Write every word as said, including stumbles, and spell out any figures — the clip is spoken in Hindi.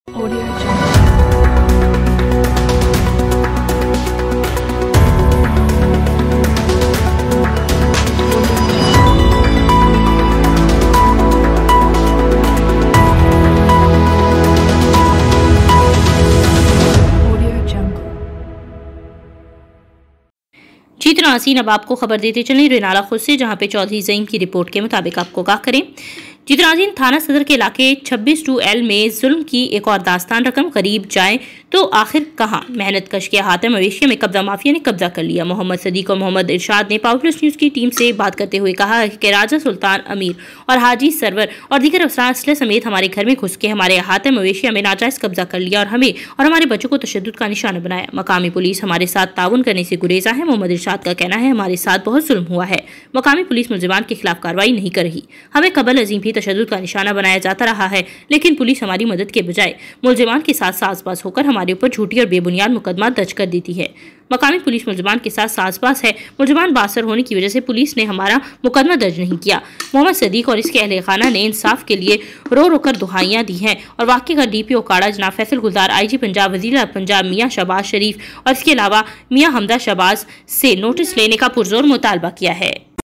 Audio Jungle. जीत नाज़रीन, अब आपको खबर देते चलें रेनाला खुद से, जहां पे चौधरी ज़ईम की रिपोर्ट के मुताबिक आपको क्या करें। जीत नाज़रीन, थाना सदर के इलाके छब्बीस टू एल में जुल्म की एक और दास्तान रकम करीब जाए तो आखिर कहां। मेहनत कश के हाथ मवेशियों में कब्जा माफिया ने कब्जा कर लिया। मोहम्मद सदीक और मोहम्मद इरशाद ने पावर प्लस न्यूज़ की टीम से बात करते हुए कहा कि राजा सुल्तान अमीर और हाजी सरवर और दीगर अफसरान असले समेत हमारे घर में घुस के हमारे हाथ मवेशिया में नाजायज कब्जा कर लिया और हमें और हमारे बच्चों को तशद्दुद का निशाना बनाया। मकामी पुलिस हमारे साथ ताउन करने से गुरेजा है। मोहम्मद इरशाद का कहना है हमारे साथ बहुत जुल्म हुआ है। मकामी पुलिस मुलजिमान के खिलाफ कार्रवाई नहीं कर रही। हमें कबल अजीम भी तशद्दुद का निशाना बनाया जाता रहा है, लेकिन पुलिस हमारी मदद के बजाय मुलजिमान के साथ साजबाज होकर हमारे ऊपर झूठी और बेबुनियाद मुकदमा दर्ज कर देती है। मकामी पुलिस मुलजिमान के साथ साजबाज है। मुलजिमान बासर होने की वजह से पुलिस ने हमारा मुकदमा दर्ज नहीं किया। मोहम्मद सदीक और इसके अहले खाना ने इंसाफ के लिए रो रो कर दुहाइयां दी हैं और वाकई का डीपीओ काड़ा जनाब फैसल गुलजार, आईजी पंजाब, वजीर पंजाब मियां शहबाज शरीफ और इसके अलावा मियां हमदा शहबाज से नोटिस लेने का पुरजोर मुतालबा किया है।